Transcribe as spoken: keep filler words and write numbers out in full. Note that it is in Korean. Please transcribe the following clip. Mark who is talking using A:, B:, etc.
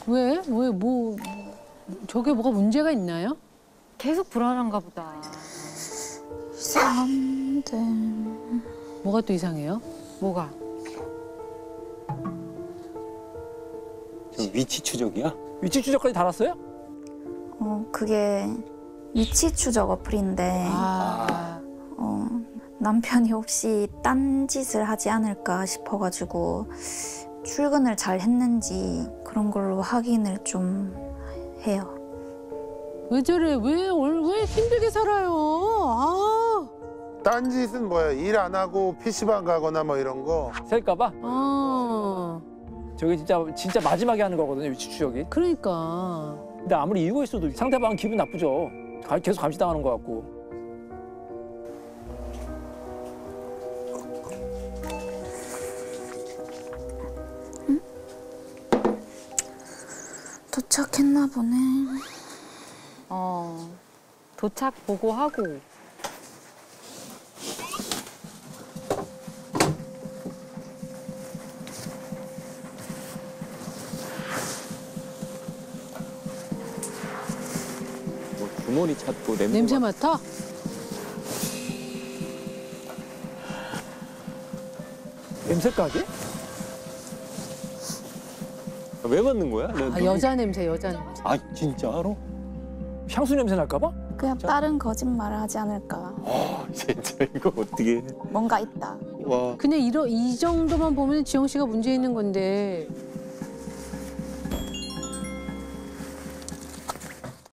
A: 왜? 왜? 뭐 저게 뭐가 문제가 있나요?
B: 계속 불안한가 보다.
C: 이상한데.
A: 뭐가 또 이상해요?
B: 뭐가?
D: 저 위치 추적이야?
E: 위치 추적까지 달았어요?
C: 어, 그게 위치 추적 어플인데
A: 아,
C: 어, 남편이 혹시 딴 짓을 하지 않을까 싶어가지고 출근을 잘 했는지 그런 걸로 확인을 좀 해요.
A: 왜 저래? 왜, 올- 왜 힘들게 살아요? 아,
F: 딴짓은 뭐야? 일 안 하고 피시방 가거나 뭐 이런 거.
E: 셀까봐?
A: 아,
E: 저게 진짜 진짜 마지막에 하는 거거든요, 위치 추적이.
A: 그러니까.
E: 근데 아무리 이유가 있어도 상대방은 기분 나쁘죠. 가- 계속 감시당하는 것 같고.
C: 도착했나 보네.
B: 어, 도착 보고하고.
D: 뭐 주머니 찾고 냄새,
A: 냄새
D: 맡-
A: 맡아?
E: 냄새 가게?
D: 아, 왜 맡는 거야? 너,
A: 아,
D: 너-
A: 여자 냄새, 여자 냄새.
D: 아 진짜로?
E: 향수 냄새 날까봐?
C: 그냥 다른 거짓말을 하지 않을까.
D: 아 진짜 이거 어떻게?
C: 뭔가 있다.
D: 와.
A: 그냥 이러, 이 정도만 보면 지영 씨가 문제 있는 건데